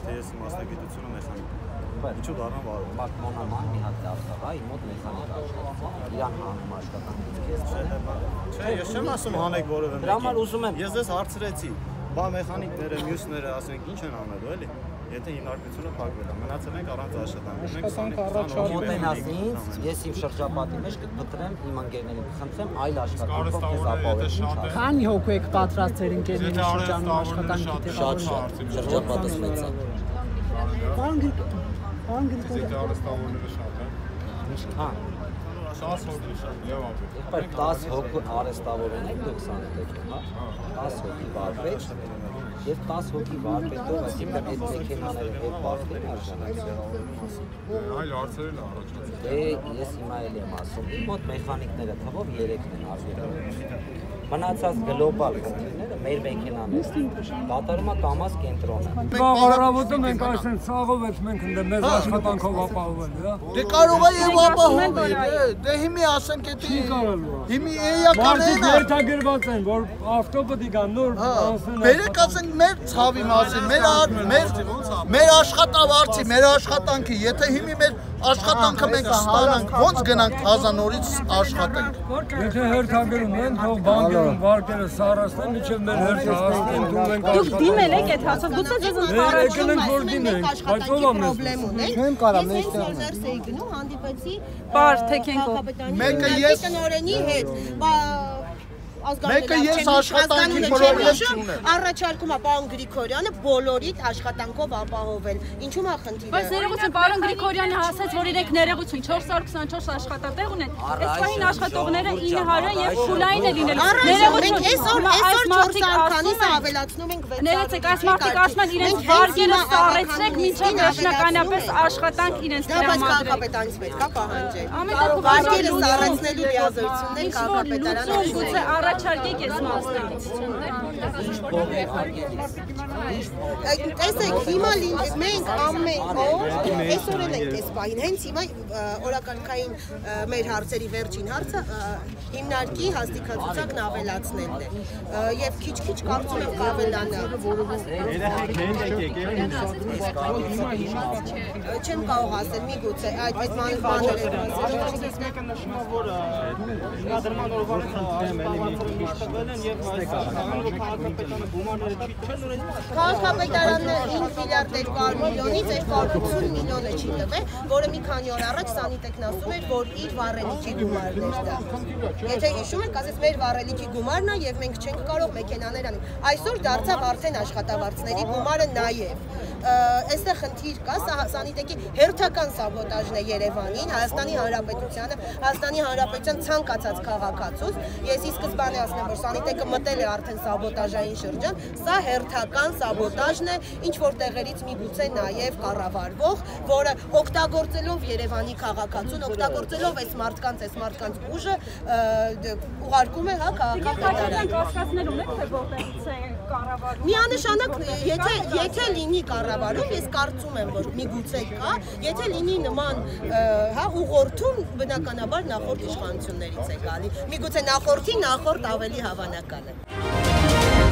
թե ես մասնագիտությունը մեխանիկ Ինչու դառնա վարող։ Մարդ մոնաման մի հատ դարձավ, այ մոտ մեխանիկ աշխատում։ Իրան հանում աշխատանքից քեզ։ Չէ, ես չեմ ասում հանեք որևէ մեկին։ Դրա համար ուզում եմ։ Ես ձեզ հարցրեցի, բա մեխանիկները, մյուսները, ասենք, ինչ են անելու, էլի։ Եթե հիմնարկությունը փակվել է, մնացել ենք առանց աշխատանքի։ Մենք 20 մոտենաս ինձ, ես իմ շրջապատի մեջ կփտրեմ իմ ընկերներին, կխնդրեմ այլ աշխատանքով քեզ ապահովել։ Քանի հոգու եք պատրաստ ձեր ընկերների շրջանում աշխատանքի Շատ շրջապատս մեծ է։ Արհեստավորները շատ են։ Հա։ 10 հոգի շատ, եւ ապետ։ Բայց 10 հոգու արհեստավոր են դուք սանիտեք, հա։ 10 հոգի վարպետ եւ 10 հոգի վարպետով, այսինքն այդ մեքենաները հետ բախվեն արժանացել։ Այլ հարցեր էլ առաջացել։ Դե ես հիմա էլ եմ ասում, իմ մոտ մեխանիկները թվով 3-ն են արժեքով։ Մնացած գլոբալ կոմպանիաները մեր մեքենաներն կատարում է կամազ կենտրոնը։ Առավոտը մենք այսպես ցաղով ենք մենք մեզ աշխատանքով ապահովել, հա։ Դե կարող է եւ ապահովել։ Դե հիմի ասենք էդի հիմի էական են։ Մարդիկ երթագրված են, որ ավտոբուտի կան նոր անսեն։ Բերեք ասենք մեր ցավի մասին, մեր աշխատավարձի, մեր աշխատանքի, եթե հիմի մեր աշխատանքը մենք ստանանք, ո՞նց գնանք թազանորից աշխատենք։ Եթե հերթագրում են, թող բանկերում վարկերը սառացնեն, մինչև մեր հերթը հասնեն, դու մենք Դուք դիմել եք այդ հարցը, գուցե ձեզ ընդառաջում չեմ կարա մեջտեղ ներս էի գնում, հանդիպեցի Մեկը ես տնօրենի հետ, Մեկը ես աշխատանքի պրոբլեմ չունեմ։ Առաջարկում է պարոն Գրիգորյանը բոլորիդ աշխատանքով ապահովել։ Ինչու՞ է խնդիրը։ Բայց ներողություն, պարոն Գրիգորյանը ասաց, որ իրենք ներողություն 424 աշխատատեղ ունեն։ Այսօրին աշխատողները 900 եւ շուլային է լինելու։ Ներողություն, այսօր 400-քանից ավելացնում ենք 600։ Ներեցեք, այս մարդիկ ասում են իրենց վարկերը սառեցրեք, մինչև վերջնականապես աշխատանք իրենց տրամադրեք։ Դա բայց քաղաքապետանից պետք է պահանջել։ Վարկերը սառեցնելու լիազորություններ քաղաքապետարանը գուցե առաջարկեք ես Տեսեք, հիմա մենք ամեն օր այսօր էլ ենք այս պահին, հենց հիմա օրակարգային մեր հարցերի վերջին հարցը հիմնարկի հաստիքացուցակն ավելացնելն է եւ քիչ-քիչ կարծում եմ կավելանա։ Չեմ կարող ասել, միգուցե այդ բաները մեկը նշում է, որ իրադրման օրվան տվել են եւ քաղաքապետարանը գումարները չեն ունեն։ Քաղաքապետարանը 5 միլիարդ 200 միլիոնից 280 միլիոնը չի տվել, որը մի քանի օր առաջ Սանիտեկն ասում էր, որ իր վառելիքի գումարն է դա։ Եթե հիշում եք, ասես մեր վառելիքի գումարն է եւ մենք չենք կարող մեքենաներ անել։ Այսօր դարձավ արդեն աշխատավարձների գումարը նաեւ։ Այստեղ խնդիր կա, Սանիտեկի հերթական սաբոտաժն է Երևանին, Հայաստանի Հանրապետությանը, Հայաստանի Հանրապետության ցանկացած քաղաքացուց։ Ես ի սկզբանե ասեմ, որ Սանիտեկը մտել է արդեն սաբոտաժային շրջան, սա հերթական սաբոտաժն է, ինչ որ տեղերից միգուցե նաև կառավարվող, որը օգտագործելով Երևանի քաղաքացուն, օգտագործելով այս մարդկանց ուժը ուղարկում է հա քաղաքապետարան։ Միանշանակ, եթե լինի կառավարում, ես կարծում եմ, որ միգուցե կա, եթե լինի նման հա ուղղորդում, բնականաբար նախորդ իշխանություններից է գալի։ Միգուցե նախորդի նախորդ ավելի հավանական է։